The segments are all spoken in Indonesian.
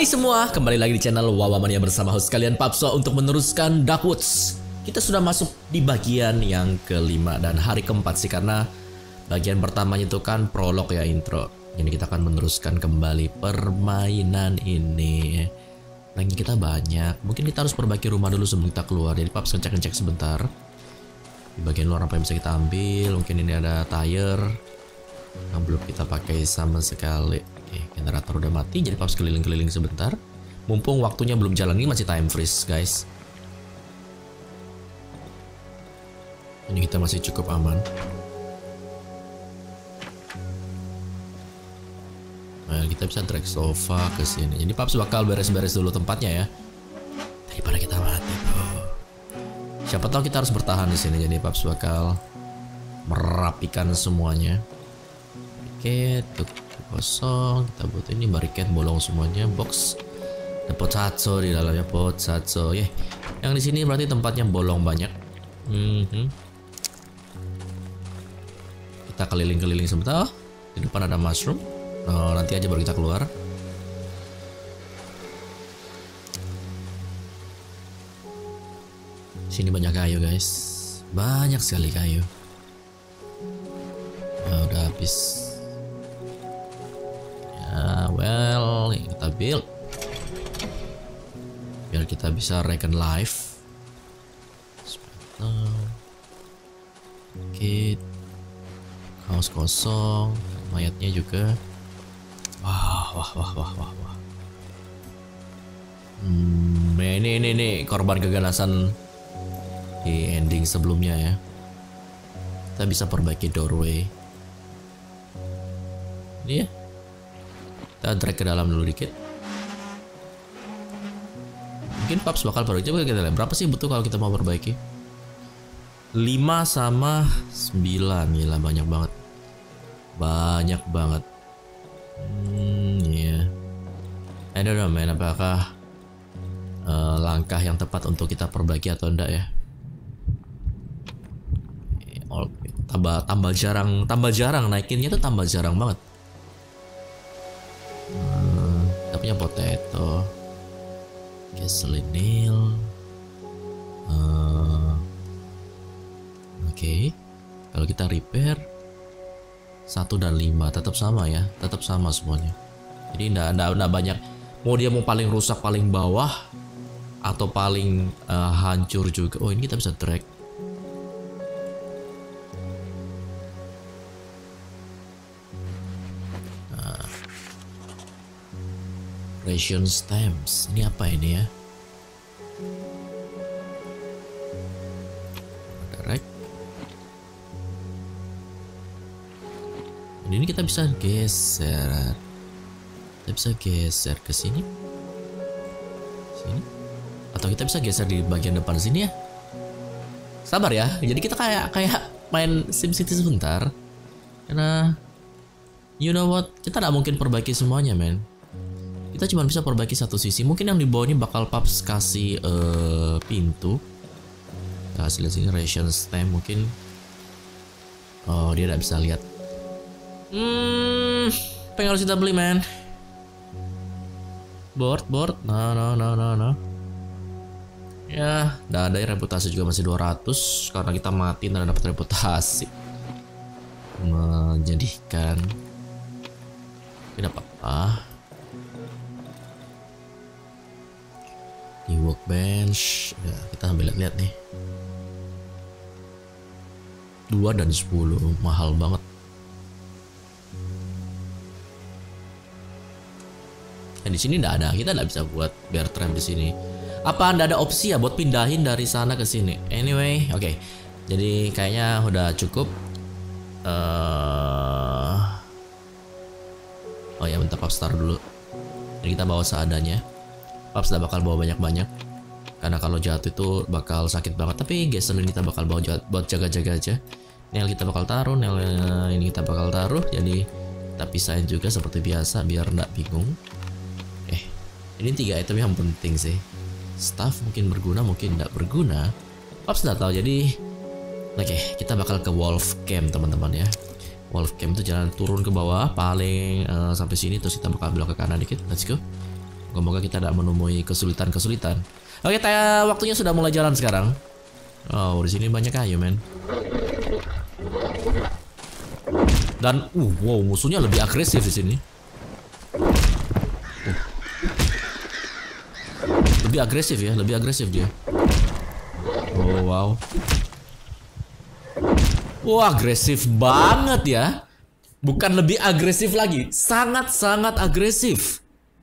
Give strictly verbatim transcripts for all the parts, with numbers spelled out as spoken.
Hai semua, kembali lagi di channel Wawamania bersama host kalian Papso untuk meneruskan Darkwoods. Kita sudah masuk di bagian yang kelima dan hari keempat sih, karena bagian pertamanya itu kan prolog ya, intro. Jadi kita akan meneruskan kembali permainan ini. Ranking kita banyak, mungkin kita harus perbaiki rumah dulu sebelum kita keluar. Jadi Paps ngecek-ngecek sebentar di bagian luar apa yang bisa kita ambil. Mungkin ini ada tire yang belum kita pakai sama sekali. Oke, generator udah mati, jadi Paps keliling-keliling sebentar. Mumpung waktunya belum jalan, ini masih time freeze guys. Ini kita masih cukup aman. Nah, kita bisa drag sofa ke sini. Jadi Paps bakal beres-beres dulu tempatnya ya, daripada kita mati bro. Siapa tahu kita harus bertahan di sini, jadi Paps bakal merapikan semuanya. Oke, tuh kosong, kita butuh ini bariket bolong semuanya, box ada potato di dalamnya, potato ya. Yeah. Yang di sini berarti tempatnya bolong banyak. Mm-hmm. Kita keliling-keliling sebentar. Oh, di depan ada mushroom. Oh, nanti aja baru kita keluar. Sini banyak kayu guys, banyak sekali kayu. Nah, udah habis. Uh, well, kita build biar kita bisa reckon life. Oke, kaos kosong, mayatnya juga. Wah, wah, wah, wah, wah, wah. Hmm, ini, ini, ini korban keganasan di ending sebelumnya ya. Kita bisa perbaiki doorway. Ini ya. Kita drag ke dalam dulu dikit. Mungkin Paps bakal perbaiki. Coba kita lihat berapa sih butuh kalau kita mau perbaiki. Lima sama sembilan. Gila, banyak banget. Banyak banget. Hmm, ya. Yeah. I don't know man, apakah uh, langkah yang tepat untuk kita perbaiki atau enggak ya. Oh, tambah tambah jarang, tambah jarang naikinnya tuh tambah jarang banget. Hmm, kita punya potato, gasoline nail. Uh, Oke, okay. Kalau kita repair satu dan lima tetap sama ya, tetap sama semuanya. Jadi ndak ndak ndak banyak. Mau dia mau paling rusak paling bawah atau paling uh, hancur juga. Oh, ini kita bisa drag. Ration stamps, ini apa ini ya? Direct. Dan ini kita bisa geser, kita bisa geser ke sini, sini, atau kita bisa geser di bagian depan sini ya. Sabar ya, jadi kita kayak kayak main SimCity sebentar, karena you know what, kita nggak mungkin perbaiki semuanya men. Kita cuma bisa perbaiki satu sisi. Mungkin yang di bawah ini bakal Paps kasih uh, pintu. Kita kasih lihat sini ration stamp mungkin. Oh, dia tidak bisa lihat. Hmm, apa yang harus kita beli man? Board, board. No, no, no, no, no. Ya, udah ada ya, reputasi juga masih dua ratus karena kita mati dan dapat reputasi. Menjadikan. Tidak apa-apa. Di workbench ya, kita sambil lihat-lihat nih. Dua dan sepuluh mahal banget. Nah, di sini nggak ada, kita nggak bisa buat bear trap di sini. Apa anda ada opsi ya buat pindahin dari sana ke sini? Anyway, oke. Okay. Jadi kayaknya udah cukup. Uh... Oh ya, bentar Paps start dulu. Jadi kita bawa seadanya. Paps tidak bakal bawa banyak-banyak karena kalau jatuh itu bakal sakit banget. Tapi gasoline kita bakal bawa buat jaga-jaga aja. Nail kita bakal taruh, nail ini kita bakal taruh. Jadi kita pisahin juga seperti biasa biar nggak bingung. Eh, ini tiga item yang penting sih. Staff mungkin berguna, mungkin nggak berguna. Paps nggak tahu. Jadi, oke, okay, kita bakal ke Wolf Camp teman-teman ya. Wolf Camp itu jalan turun ke bawah paling uh, sampai sini, terus kita bakal belok ke kanan dikit. Let's go. Semoga kita tidak menemui kesulitan-kesulitan. Oke, taya waktunya sudah mulai jalan sekarang. Oh, di sini banyak kayu, men. Dan, uh, wow, musuhnya lebih agresif di sini. Uh. Lebih agresif ya, lebih agresif dia. Oh, wow. Wah, agresif banget ya. Bukan lebih agresif lagi, sangat-sangat agresif.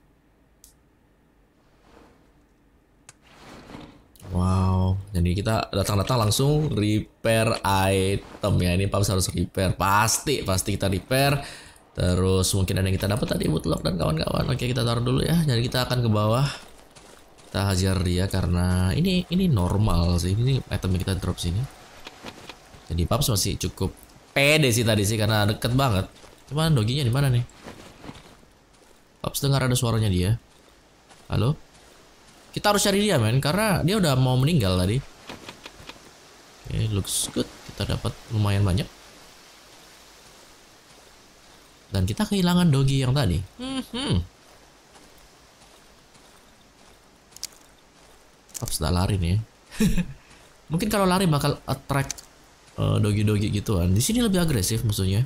Wow, jadi kita datang-datang langsung repair item ya. Ini Paps harus repair, pasti, pasti kita repair. Terus mungkin ada yang kita dapat tadi, woodlock dan kawan-kawan. Oke, kita taruh dulu ya. Jadi kita akan ke bawah. Kita hajar dia karena ini ini normal sih. Ini item yang kita drop sini. Jadi Paps masih cukup pede sih tadi sih karena deket banget. Cuman doginya di mana nih? Paps dengar ada suaranya dia. Halo? Kita harus cari dia, men, karena dia udah mau meninggal tadi. Oke, okay, looks good. Kita dapat lumayan banyak. Dan kita kehilangan dogi yang tadi. Hmm. hmm. Paps udah lari nih. Mungkin kalau lari bakal attract dogi-dogi uh, gituan. Di sini lebih agresif musuhnya.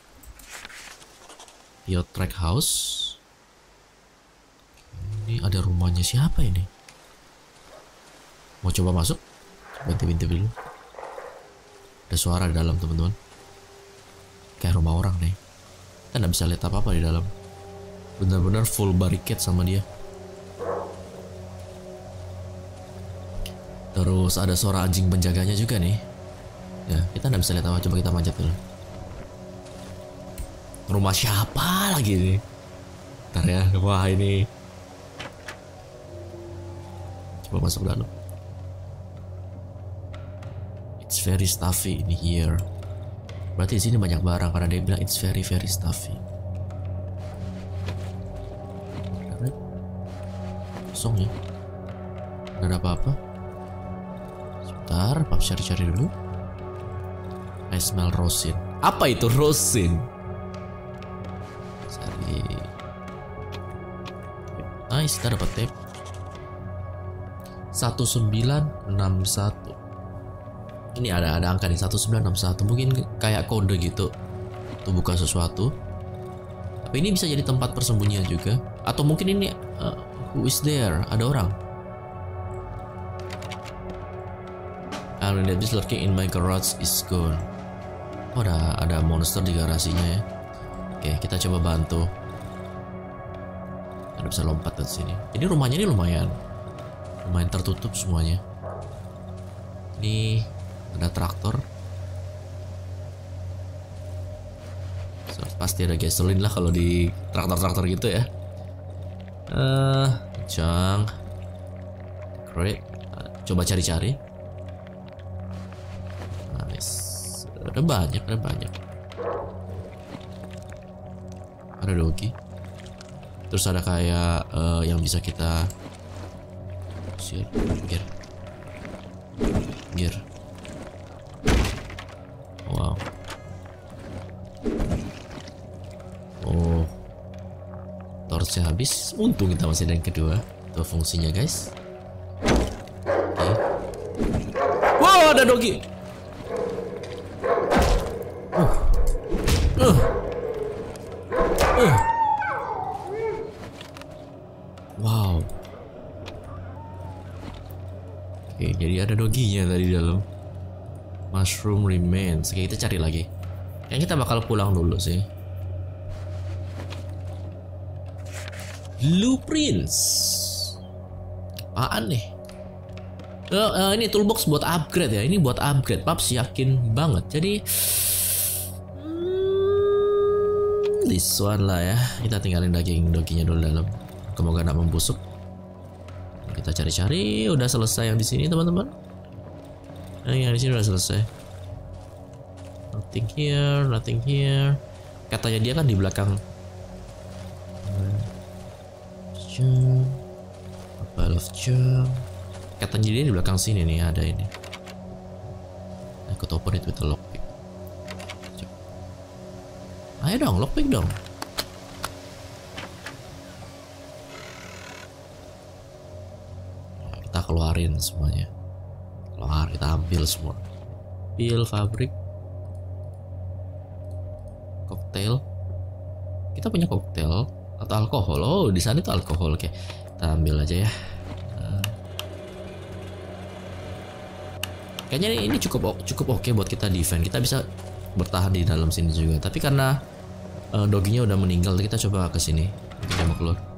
Yo, track house. Ini ada rumahnya siapa ini? Mau coba masuk? Intip-intip dulu. Ada suara di dalam, teman-teman. Kayak rumah orang nih. Kita nggak bisa lihat apa-apa di dalam. Benar-benar full barricade sama dia. Terus ada suara anjing penjaganya juga nih. Ya, kita nggak bisa lihat apa. Coba kita manjat dulu. Rumah siapa lagi nih? Ntar ya. Wah, ini. Coba masuk dalam. It's very stuffy in here. Berarti di sini banyak barang karena dia bilang it's very very stuffy. Kosong ya. Gak ada apa-apa. Sebentar, Pap cari-cari dulu. I smell rosin. Apa itu rosin? Cari. Nice, kita dapat tape. satu sembilan enam satu. Ini ada ada angka nih satu sembilan enam satu. Mungkin kayak kode gitu untuk buka sesuatu. Tapi ini bisa jadi tempat persembunyian juga. Atau mungkin ini uh, who is there? Ada orang. Iron that is lurking in my garage is gone. Oh, ada ada monster di garasinya ya. Oke, kita coba bantu. Ada bisa lompat ke sini. Jadi rumahnya ini lumayan lumayan tertutup semuanya. Ini ada traktor. So, pasti ada gasoline lah kalau di traktor-traktor gitu ya. Eh, uh, jang. Great. Coba cari-cari. Nice. Ada banyak, ada banyak. Ada dogi. Terus ada kayak uh, yang bisa kita gear, gear. Wow. Oh, torchnya habis. Untung kita masih ada yang kedua. Itu fungsinya, guys. Oke. Okay. Wow, ada dogi. Uh. Uh. Uh. Wow. Oke, jadi ada doginya tadi di dalam. Mushroom remains. Oke, kita cari lagi. Kayaknya kita bakal pulang dulu sih. Blueprints. Apaan nih? Uh, uh, ini toolbox buat upgrade ya. Ini buat upgrade. Paps yakin banget. Jadi hmm, this one lah ya. Kita tinggalin daging doginya dulu dalam. Semoga gak membusuk. Kita cari-cari, udah selesai yang di sini teman-teman. Nah, yang di sini udah selesai. Nothing here, nothing here. Katanya dia kan di belakang. Jam, pile of jam. Katanya dia di belakang sini nih ada ini. I could open it with a lockpick. Ayo dong, lockpick dong. keluarin semuanya. Keluar, kita ambil semua. Pil, fabrik, koktail. Kita punya koktail atau alkohol. Oh, di sana itu alkohol. Oke, kita ambil aja ya. Nah. Kayaknya ini cukup cukup oke buat kita defend. Kita bisa bertahan di dalam sini juga. Tapi karena uh, doginya udah meninggal, kita coba ke sini. Kita mau keluar.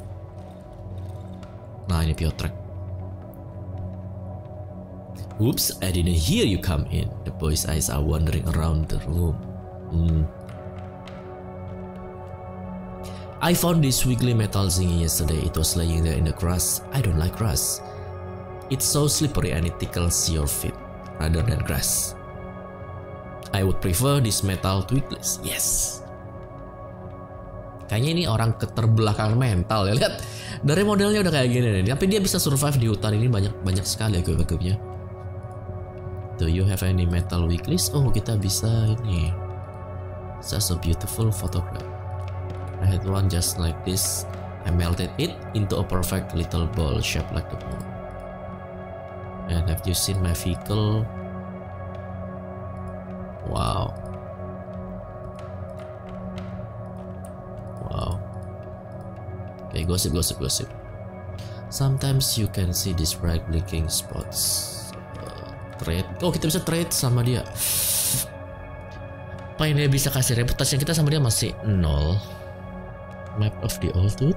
Nah, ini Piotrek. Oops, I didn't hear you come in. The boy's eyes are wandering around the room. Hmm. I found this wiggly metal thingy yesterday. It was laying there in the grass. I don't like grass. It's so slippery and it tickles your feet rather than grass. I would prefer this metal twigless. Yes. Kayaknya ini orang keterbelakangan mental ya. Lihat dari modelnya udah kayak gini nih. Tapi dia bisa survive di hutan ini banyak banyak sekali equip-equipnya. Do you have any metal weeklies? Oh, kita bisa ini. Such a beautiful photograph. I had one just like this. I melted it into a perfect little ball shaped like the moon. And have you seen my vehicle? Wow. Wow. Okay, gosip, gosip, gosip. Sometimes you can see these bright blinking spots. Trade. Oh, kita bisa trade sama dia. Apa yang dia bisa kasih? Reputasi kita sama dia masih nol. Map of the old dude.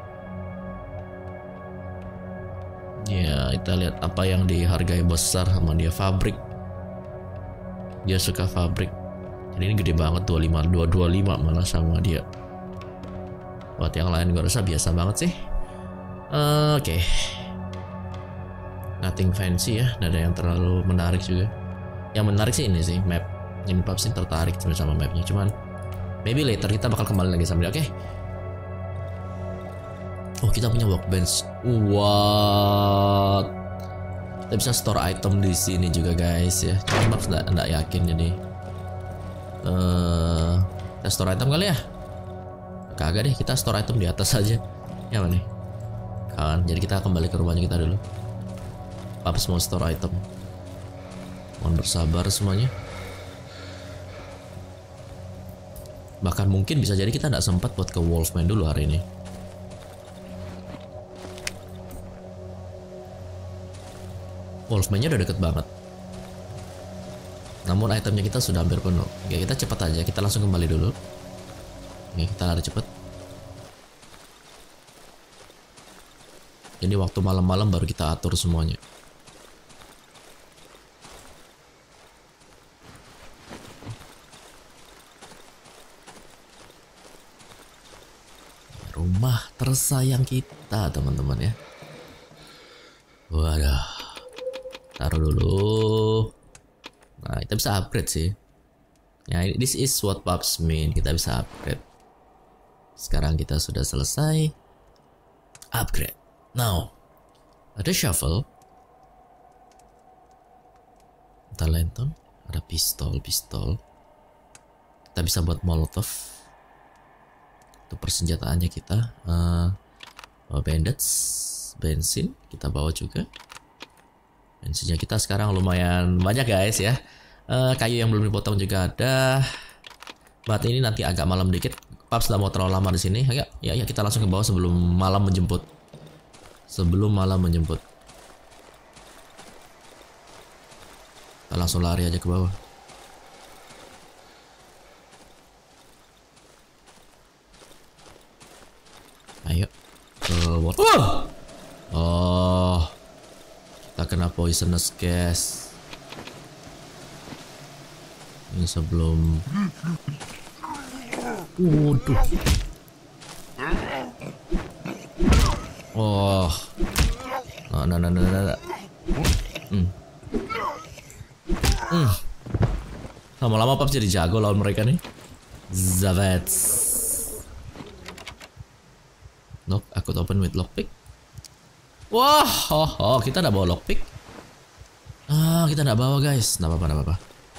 Ya, kita lihat apa yang dihargai besar sama dia. Fabrik. Dia suka fabrik. Jadi ini gede banget, dua puluh lima, dua ratus dua puluh lima malah sama dia. Buat yang lain gue rasa biasa banget sih. uh, Oke okay. Nothing fancy ya, nggak ada yang terlalu menarik juga. Yang menarik sih ini sih map. Ini pub sih tertarik sama mapnya, cuman maybe later kita bakal kembali lagi sama dia. Oke okay? Oh, kita punya workbench. What? Kita bisa store item di sini juga guys ya. Cuma nggak nggak yakin jadi. Uh, kita store item kali ya? Kagak deh, kita store item di atas aja. Ya mana nih? Kan, jadi kita kembali ke rumahnya kita dulu. Apa semua store item. Mohon bersabar semuanya. Bahkan mungkin bisa jadi kita nggak sempat buat ke Wolfman dulu hari ini. Wolfman-nya udah deket banget. Namun itemnya kita sudah hampir penuh. Oke, kita cepat aja. Kita langsung kembali dulu. Oke, kita lari cepet. Jadi waktu malam-malam baru kita atur semuanya. Rumah tersayang kita, teman-teman ya. Waduh. Taruh dulu. Nah, kita bisa upgrade sih. Ya, this is what pups mean. Kita bisa upgrade. Sekarang kita sudah selesai. Upgrade. Now, ada shovel. Ada lantern. Ada pistol, pistol. Kita bisa buat molotov. Itu persenjataannya kita. Uh, bandage, bensin kita bawa juga. Bensinnya kita sekarang lumayan banyak guys ya. Uh, kayu yang belum dipotong juga ada. Bat ini nanti agak malam dikit. Paps nggak mau terlalu lama di sini. Ya, ya, ya kita langsung ke bawah sebelum malam menjemput. Sebelum malam menjemput. Kita langsung lari aja ke bawah. Ayo ke water. Oh, kita kena poisonous gas. Ini sebelum. Waduh. Oh, nah, nah, nah, nah, nah. Hmm. Hmm. Lama-lama Paps jadi jago lawan mereka nih. Zavets. Lock, aku open with lockpick. Wah, oh, oh, kita nggak bawa lockpick. Ah, kita nggak bawa guys. Nggak apa-apa, nggak apa-apa.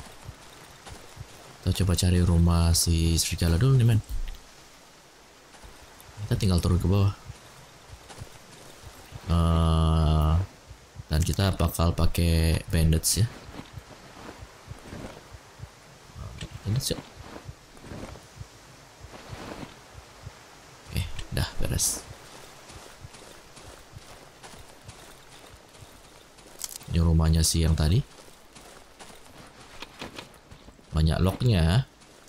Kita coba cari rumah si serigala dulu nih men. Kita tinggal turun ke bawah. Uh, Dan kita bakal pakai bandage ya. Bandage ya. Oke, dah beres. Ini rumahnya sih yang tadi. Banyak locknya.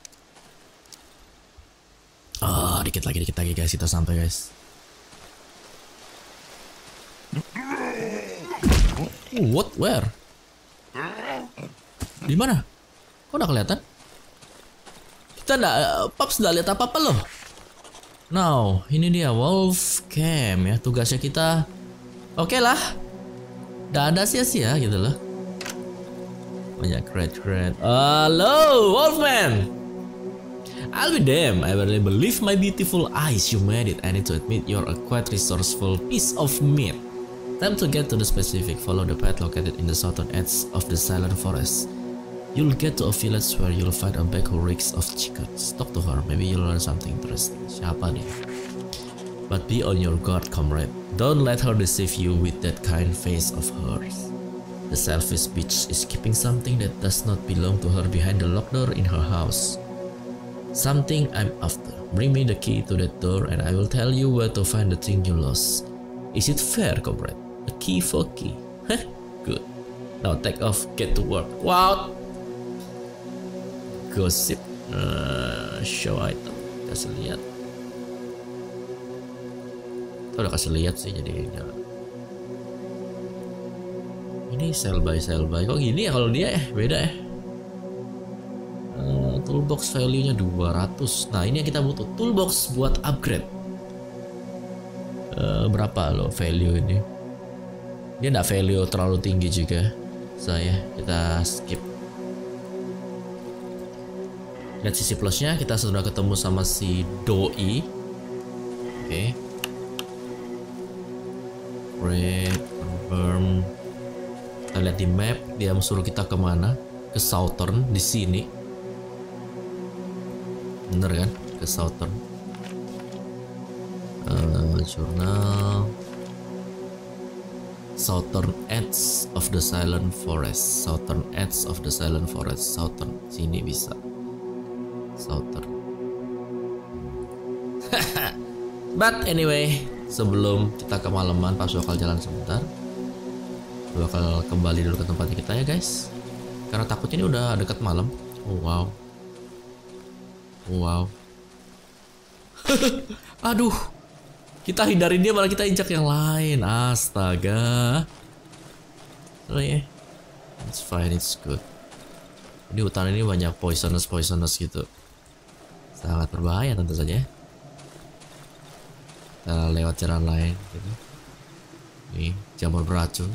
Ah, oh, dikit lagi, dikit lagi guys, kita sampai guys. What? Where? Di mana? Kok udah kelihatan? Kita nggak, uh, Paps nggak lihat apa-apa loh. Now, ini dia wolf camp ya. Tugasnya kita, oke okay lah. Nggak ada sia-sia gitu loh. Banyak crate-crate. Hello, Wolfman. I'll be damned. I really believe my beautiful eyes. You made it. I need to admit you're a quite resourceful piece of meat. Time to get to the specific. Follow the path located in the southern edge of the silent forest. You'll get to a village where you'll find a bag who reeks of chickens. Talk to her. Maybe you'll learn something interesting. Siapa nih? But be on your guard, comrade. Don't let her deceive you with that kind face of hers. The selfish bitch is keeping something that does not belong to her behind the locked door in her house. Something I'm after. Bring me the key to that door and I will tell you where to find the thing you lost. Is it fair, comrade? A key for key. Heh, good. Now take off, get to work. Wow. Gossip. Uh, show item. Kasih lihat. Kita udah kasih lihat sih jadi jangan. Ini sell by sell by. Kok gini ya kalau dia eh beda ya. Uh, toolbox value-nya dua ratus. Nah, ini yang kita butuh. Toolbox buat upgrade. Uh, berapa loh value ini? Dia enggak value terlalu tinggi juga. Saya kita skip. Lihat sisi plusnya, kita sudah ketemu sama si Doi. Oke. Okay. Great, confirm. Kita lihat di map, dia suruh kita kemana? Ke southern, di sini. Bener kan? Ke southern. Uh, journal. Southern edge of the silent forest. Southern edge of the silent forest. Southern, sini bisa. Southern. But anyway, sebelum kita kemalaman, Paps bakal jalan sebentar. Bakal kembali dulu ke tempatnya kita ya guys. Karena takutnya ini udah dekat malam. Oh, wow. Wow. Aduh. Kita hindarin dia malah kita injak yang lain. Astaga. Oh ya. Yeah. It's fine, it's good. Ini hutan ini banyak poisonous poisonous gitu. Sangat berbahaya tentu saja. Kita lewat jalan lain gitu. Nih, jamur beracun.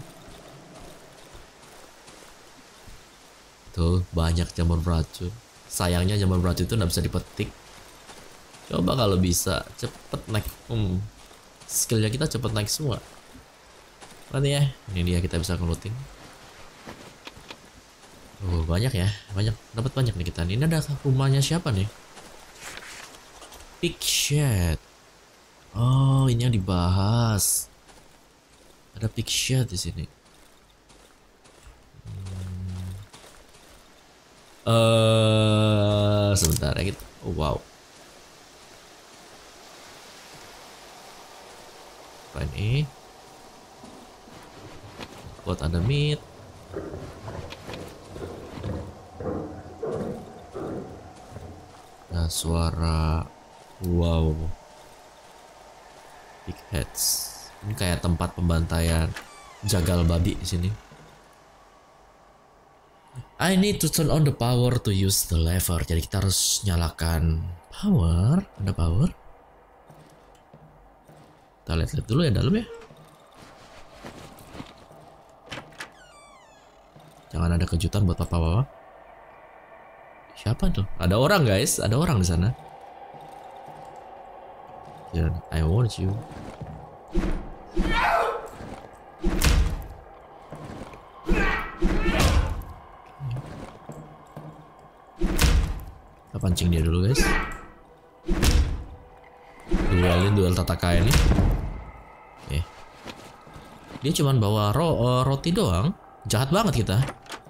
Tuh, banyak jamur beracun. Sayangnya jamur beracun itu nggak bisa dipetik. Coba kalau bisa cepet naik. Hmm. Skillnya kita cepet naik semua. Mana ya? Ini dia kita bisa ngelutin. Oh, banyak ya, banyak. Dapat banyak nih kita. Ini ada rumahnya siapa nih? Pig shed. Oh, ini yang dibahas. Ada pig shed di sini. Eh, uh, sebentar ya kita. Oh, wow. Apa ini? Buat ada meat. Nah, suara. Wow. Big heads. Ini kayak tempat pembantaian jagal babi di sini. I need to turn on the power to use the lever. Jadi kita harus nyalakan power. Ada power. Kita lihat-lihat dulu ya dalam ya. Jangan ada kejutan buat papa-papa. Siapa tuh? Ada orang guys, ada orang di sana. Yeah, I want you. Kita pancing dia dulu guys. Duelin, duel tataka ini. Oke. Dia cuman bawa ro uh, roti doang. Jahat banget kita.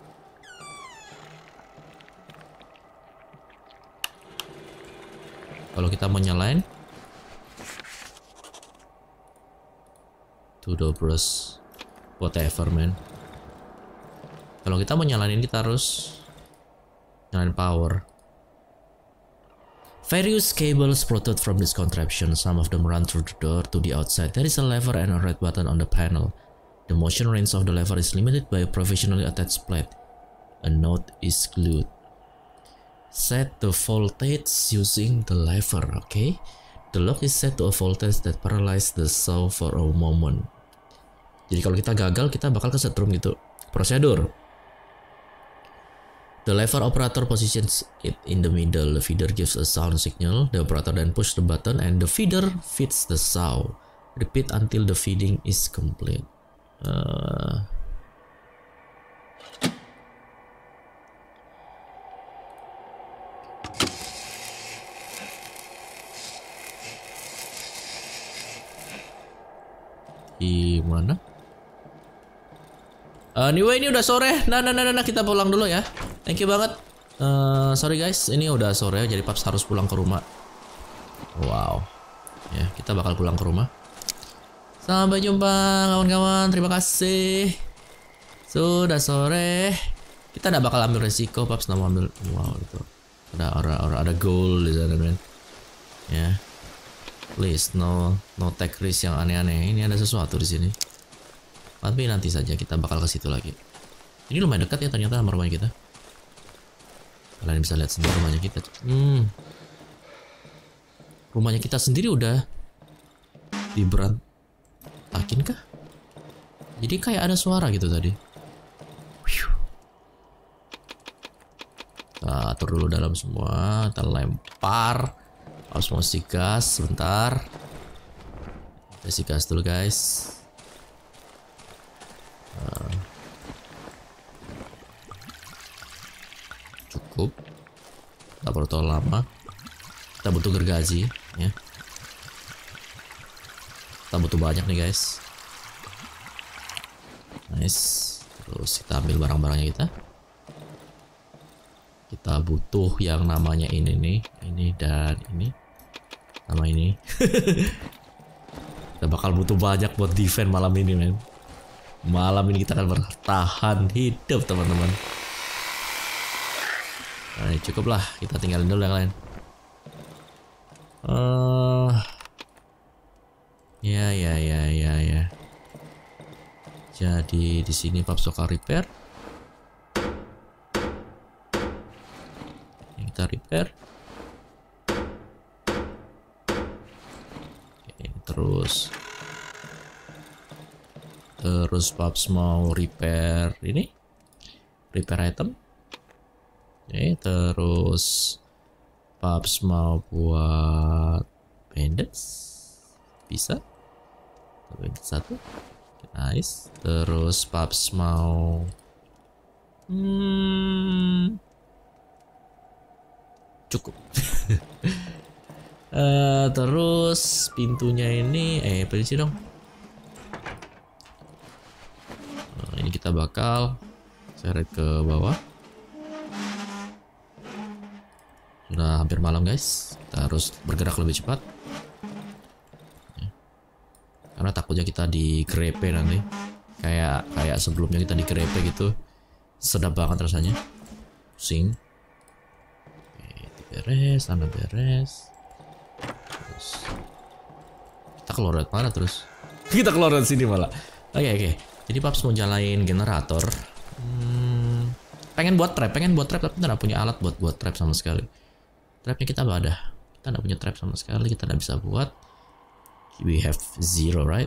Kalau kita mau nyalain, to the brush, whatever man. Kalau kita mau nyalain, kita harus nyalain power. Various cables protrude from this contraption. Some of them run through the door to the outside. There is a lever and a red button on the panel. The motion range of the lever is limited by a professionally attached plate. A note is glued. Set the voltage using the lever. Okay. The lock is set to a voltage that paralyzes the saw for a moment. Jadi kalau kita gagal, kita bakal kesetrum gitu. Prosedur. The lever operator positions it in the middle. The feeder gives a sound signal. The operator then pushes the button and the feeder feeds the saw. Repeat until the feeding is complete. Uh... Gimana? Anyway, ini udah sore. Nah, nah, nah, nah, kita pulang dulu ya. Thank you banget. Uh, sorry guys, ini udah sore, jadi Paps harus pulang ke rumah. Wow. Ya, kita bakal pulang ke rumah. Sampai jumpa kawan-kawan. Terima kasih. Sudah sore. Kita tidak bakal ambil resiko, Paps. Mau ambil. Wow, itu. Ada orang, orang ada goal di sana, man. Ya. Please, no, no take risk yang aneh-aneh. Ini ada sesuatu di sini. Tapi nanti saja kita bakal ke situ lagi. Ini lumayan dekat ya ternyata sama rumahnya kita. Kalian bisa lihat sendiri rumahnya kita. Hmm. Rumahnya kita sendiri udah diberantakin kah? Jadi kayak ada suara gitu tadi. Kita atur dulu dalam semua. Kita lempar. Harus mau isi gas sebentar. Kita isi gas dulu guys. Uh, cukup, tak perlu terlalu lama. Kita butuh gergaji ya. Kita butuh banyak nih guys. Nice. Terus kita ambil barang-barangnya kita. Kita butuh yang namanya ini nih, ini dan ini, sama ini. Kita bakal butuh banyak buat defend malam ini men. Malam ini kita akan bertahan hidup teman-teman. Nah, cukup lah, kita tinggalin dulu yang lain. Uh, ya ya ya ya ya. Jadi di sini Paps bakal repair. Ini kita repair. Oke, terus. Terus Paps mau repair ini, repair item. Oke, terus Paps mau buat bandage, bisa. Bandage satu, nice. Terus Paps mau, hmm, cukup. uh, terus pintunya ini, eh permisi dong. Ini kita bakal seret ke bawah. Sudah hampir malam guys. Kita harus bergerak lebih cepat. Ya. Karena takutnya kita digrepe nanti. Kayak kayak sebelumnya kita digrepe gitu. Sedap banget rasanya. Pusing. Oke, itu beres, sana beres. Terus kita keluar dari mana terus? Kita keluar dari sini malah. Oke oke. Jadi Paps mau nyalain generator. Hmm, pengen buat trap, pengen buat trap tapi tidak punya alat buat buat trap sama sekali. Trapnya kita nggak ada. Kita nggak punya trap sama sekali. Kita nggak bisa buat. We have zero, right?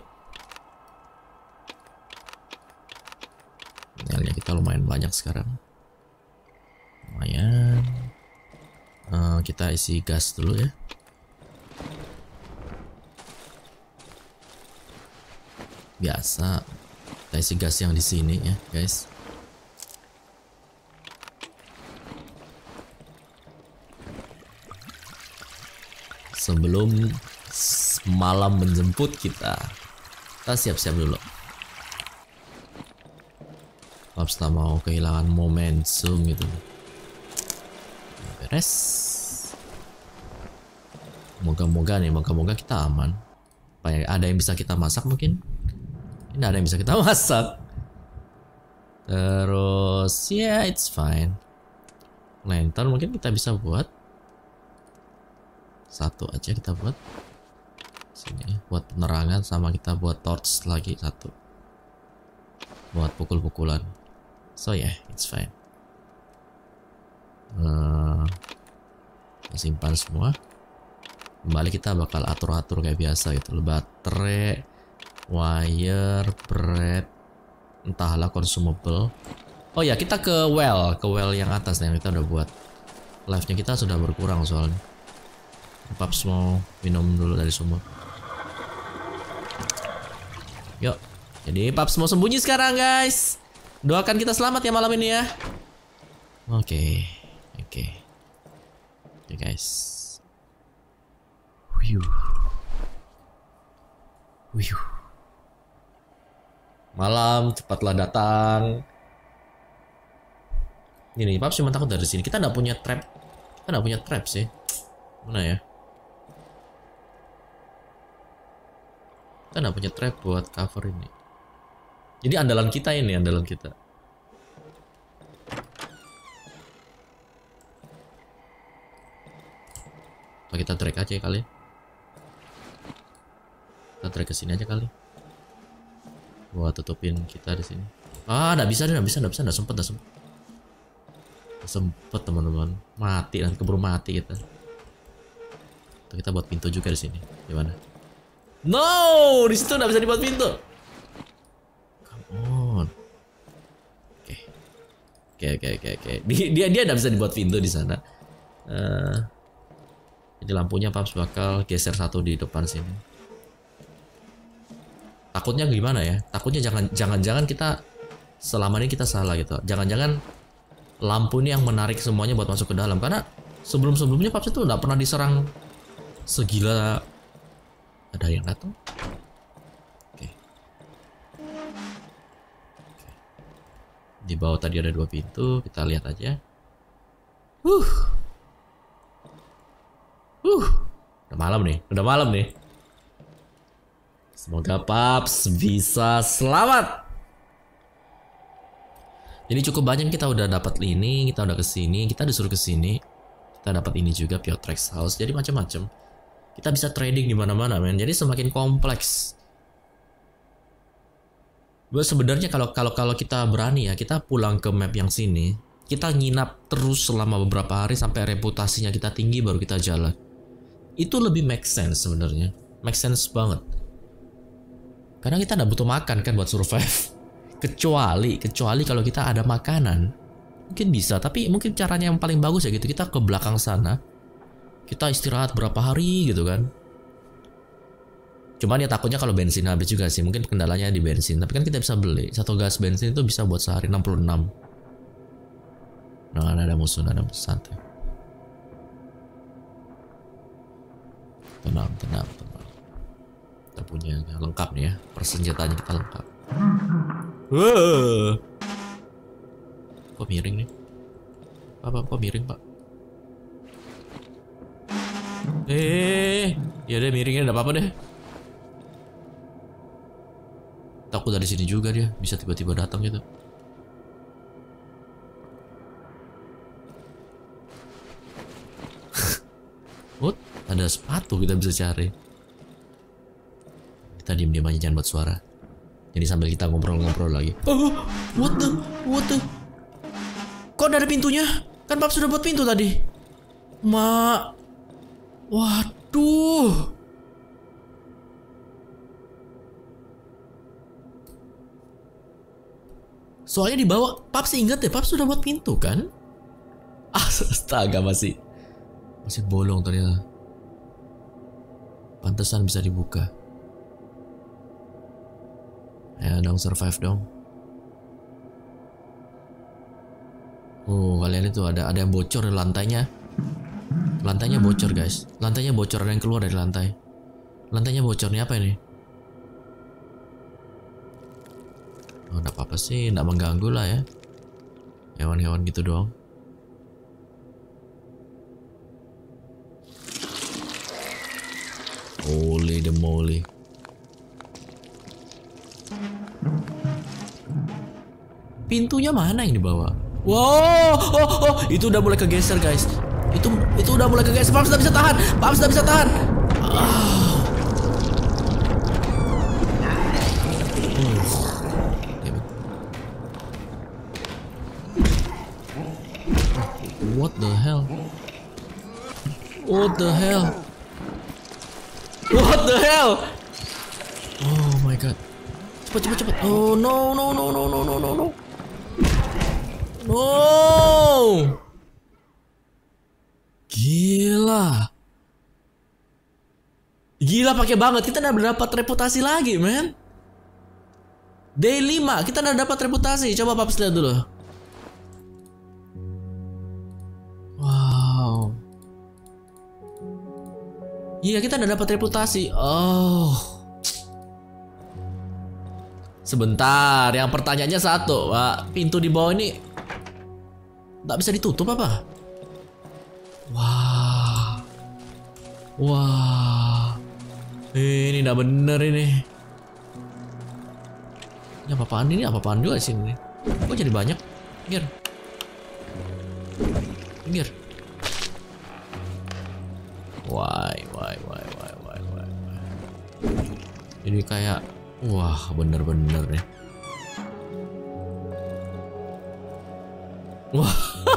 Nyalnya kita lumayan banyak sekarang. Lumayan. Uh, kita isi gas dulu ya. Biasa. Kita isi gas yang di sini ya, guys. Sebelum malam menjemput kita, kita siap-siap dulu. Paps tak mau kehilangan momentum gitu. Beres. Moga-moga nih, moga-moga kita aman. Apa ya, ada yang bisa kita masak mungkin? Ini ada yang bisa kita masak. Terus ya yeah, it's fine. Lantern mungkin kita bisa buat satu aja, kita buat sini buat penerangan, sama kita buat torch lagi satu buat pukul-pukulan. So yeah, it's fine. Uh, simpan semua. Kembali kita bakal atur-atur kayak biasa gitu. Baterai, wire, bread, entahlah consumable. Oh ya, kita ke well, ke well yang atas yang kita udah buat. Life-nya kita sudah berkurang soalnya. Paps mau minum dulu dari sumur. Yuk. Jadi Paps mau sembunyi sekarang guys. Doakan kita selamat ya malam ini ya. Oke, okay. oke, okay. oke okay, guys. Wiyuh. Wiyuh. Malam cepatlah datang. Ini Paps cuma takut dari sini. Kita nggak punya trap. Kita nggak punya trap sih. Mana ya? Kita nggak punya trap buat cover ini. Jadi andalan kita ini, andalan kita. Atau kita drag aja kali. Kita drag ke sini aja kali. Buat tutupin kita di sini. Ah, nggak bisa, nggak bisa, nggak bisa, nggak sempet, nggak sempet. Nggak sempet teman-teman. Mati, nanti keburu mati kita. Atau kita buat pintu juga di sini. Gimana? No, di situ nggak bisa dibuat pintu. On. Oke, oke, oke, oke, oke. Dia dia nggak bisa dibuat pintu di sana. Uh, jadi lampunya Paps bakal geser satu di depan sini. Takutnya gimana ya? Takutnya jangan jangan jangan kita selama ini kita salah gitu. Jangan-jangan lampu ini yang menarik semuanya buat masuk ke dalam. Karena sebelum sebelumnya Paps itu nggak pernah diserang segila. Ada yang datang. Di bawah tadi ada dua pintu, kita lihat aja. Huh. Huh. Udah malam nih, udah malam nih. Semoga Paps bisa selamat. Jadi cukup banyak kita udah dapat ini, kita udah kesini, kita disuruh kesini, kita dapat ini juga Piotrix House. Jadi macam-macam. Kita bisa trading di mana-mana, men. Jadi semakin kompleks. Gue sebenarnya kalau kalau kalau kita berani ya, kita pulang ke map yang sini, kita nginap terus selama beberapa hari sampai reputasinya kita tinggi baru kita jalan. Itu lebih make sense sebenarnya, make sense banget. Karena kita nggak butuh makan kan buat survive. Kecuali kecuali kalau kita ada makanan, mungkin bisa. Tapi mungkin caranya yang paling bagus ya gitu, kita ke belakang sana, kita istirahat berapa hari gitu kan. Cuman ya takutnya kalau bensin habis juga sih. Mungkin kendalanya di bensin. Tapi kan kita bisa beli. Satu gas bensin itu bisa buat sehari enam puluh enam. Nah, ada musuh, ada musuh, santai. Tenang, tenang, tenang. Kita punya lengkap nih ya. Persenjataannya kita lengkap. Wow. Kok miring nih? Pak, pak, kok miring pak? Eh, ya deh miringnya, enggak apa-apa deh. Takut dari sini juga dia, bisa tiba-tiba datang gitu. What? Ada sepatu kita bisa cari. Kita diem-diem aja, jangan buat suara. Jadi sambil kita ngobrol-ngobrol lagi. Oh, what the, what the? Kok ada pintunya? Kan Paps sudah buat pintu tadi. Ma, waduh. Soalnya di bawah, Paps ingat deh, Paps sudah buat pintu kan? Ah, astaga, masih masih bolong ternyata. Pantesan bisa dibuka. Ya dong, survive dong. Oh, kalian itu ada ada yang bocor di lantainya. Lantainya bocor guys. Lantainya bocor, ada yang keluar dari lantai. Lantainya bocor nih, apa ini? Oh, nggak apa-apa sih, nggak mengganggu lah ya. Hewan-hewan gitu doang. Holy the moly. Pintunya mana yang dibawa? Wow, oh, oh, itu udah mulai kegeser guys. Itu itu udah mulai kegeser. Paps nggak bisa tahan. Paps nggak bisa tahan. Ah. What the hell? What the hell? What the hell? Oh my god. Cepat cepat cepat. Oh no no no no no no no no. No. Gila. Gila pakai banget. Kita udah dapat reputasi lagi, men. Day lima kita udah dapat reputasi. Coba Paps lihat dulu. Wow. Iya, kita udah dapat reputasi. Oh. Sebentar, yang pertanyaannya satu, Pak. Pintu di bawah ini nggak bisa ditutup apa? Wah. Wah. Ini nggak bener ini. Ini apa-apaan ini? Apa-apaan juga sih ini? Kok jadi banyak? Pinggir. Pinggir. Why, why, why, why, why, why, why. Ini kayak, wah, bener-bener nih. Wah.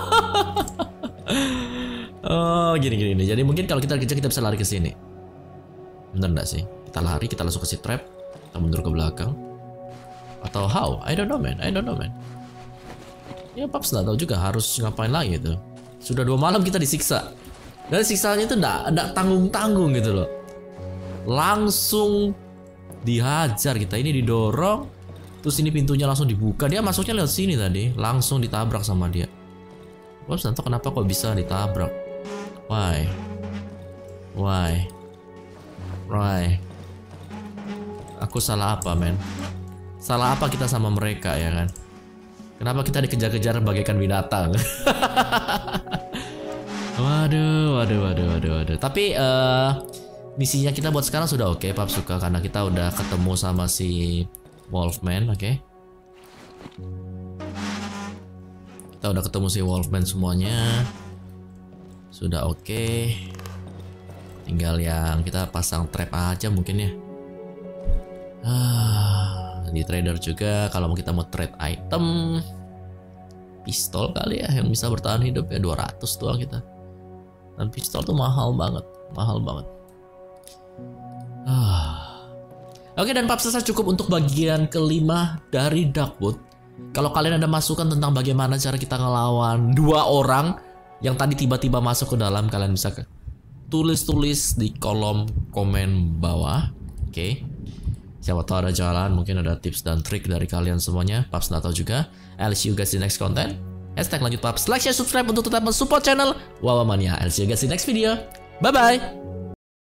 Oh, gini-gini nih. Jadi mungkin kalau kita kejar kita bisa lari ke sini. Bener nggak sih? Kita lari, kita langsung ke si trap, kita mundur ke belakang. Atau how? I don't know man, I don't know man. Ya Paps nggak tahu juga harus ngapain lagi itu. Sudah dua malam kita disiksa. Dan siksanya itu nggak nggak tanggung-tanggung gitu loh. Langsung dihajar kita. Ini didorong. Terus ini pintunya langsung dibuka. Dia masuknya lewat sini tadi. Langsung ditabrak sama dia. Paps nggak tahu kenapa kok bisa ditabrak. Why? Why? Why? Aku salah apa men? Salah apa kita sama mereka ya kan? Kenapa kita dikejar-kejar bagaikan binatang? Waduh, waduh, waduh, waduh, waduh. Tapi uh, misinya kita buat sekarang sudah oke, okay, Pap suka karena kita udah ketemu sama si Wolfman, oke? Okay? Kita udah ketemu si Wolfman semuanya, sudah oke. Okay. Tinggal yang kita pasang trap aja mungkin ya. Ah, di trader juga kalau kita mau trade item, pistol kali ya yang bisa bertahan hidup ya dua ratus doang kita. Dan pistol tuh mahal banget, mahal banget. Ah. Oke, dan Paps selesai cukup untuk bagian kelima dari Darkwood. Kalau kalian ada masukan tentang bagaimana cara kita ngelawan dua orang yang tadi tiba-tiba masuk ke dalam, kalian bisa tulis-tulis di kolom komen bawah. Oke. Siapa tahu ada jalan, mungkin ada tips dan trik dari kalian semuanya. Paps nggak tahu juga. I'll see you guys in the next content. Hashtag lanjut Paps, like, share, subscribe untuk tetap mensupport channel Wawamania. I'll see you guys in the next video. Bye bye.